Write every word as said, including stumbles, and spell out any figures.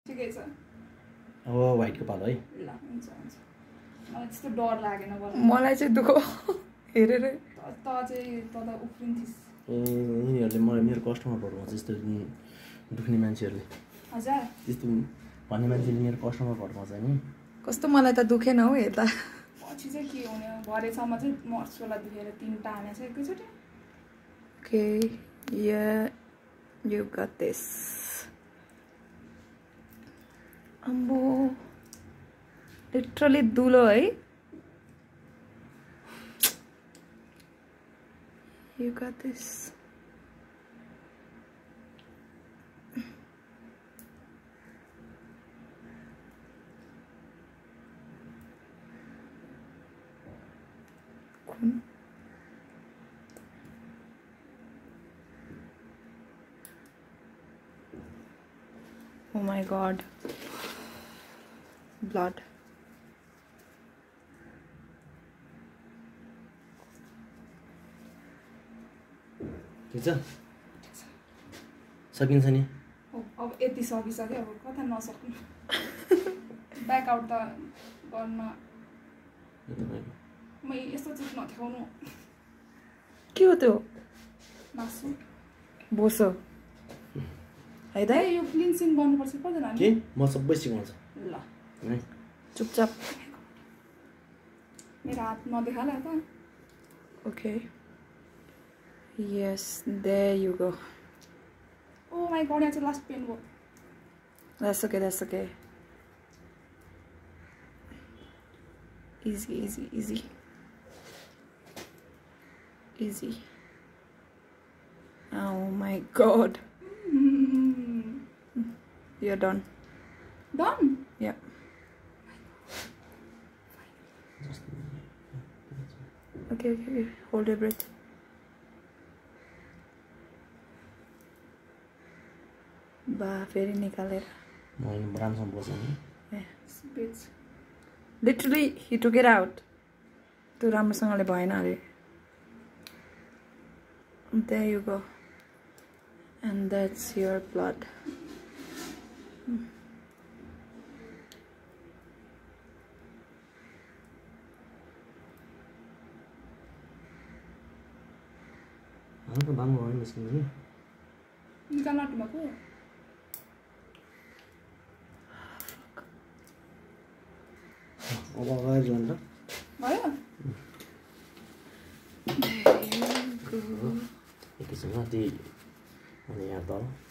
ठिकै छ हो व्हाइट को पालो है ल हुन्छ हुन्छ मलाई त्यस्तो डर लागेन बल्ल मलाई चाहिँ दुख हेरेर त चाहिँ तल उफ्रिन्थिस् ए यिनीहरूले मलाई मेरो कस्टमर भर्नु जस्तो दुख्ने मान्छेहरूले हजुर त्यस्तो भन्ने मान्छेले मेरो कस्टमर भर्नु नि कस्तो मलाई त दुखेन हौ हेर्दा पछि चाहिँ के हुने भरेसम्म चाहिँ मर्सोला दुखेर तिनवटा हानेछ एकैचोटि okay yeah you got this अम्बो लिटरली दुलो है you got this oh my god blood ठिक छ सकिन्छ नि अब यति सकिसक्यो अब कता नसक्नु ब्याक आउट त गर्न म यस्तो चिज नदेखाउनु के हो त्यो मासु बोसो है त यो क्लिन्सिङ गर्नुपर्छ पर्दैन के म सबै सिकाउँछु ल है चुपचाप मेरो हात नदेखाला त okay yes there you go oh my god यहाँ चाहिँ लास्ट पेन भयो that's okay that's okay easy easy easy easy oh my god you're done done yeah okay okay hold your breath बा फेरि निकालेर म राम्रोसँग बस्छु नि speech literally he took it out त्यो राम्रोसँगले भएन अरे there you go and that's your blood अन्त बाम भयो निस्किनु नि निकाल्न आँट्नुभएको अब अगाडि जान्छ भयो एकैछिनमा त्यही अनि यहाँ तल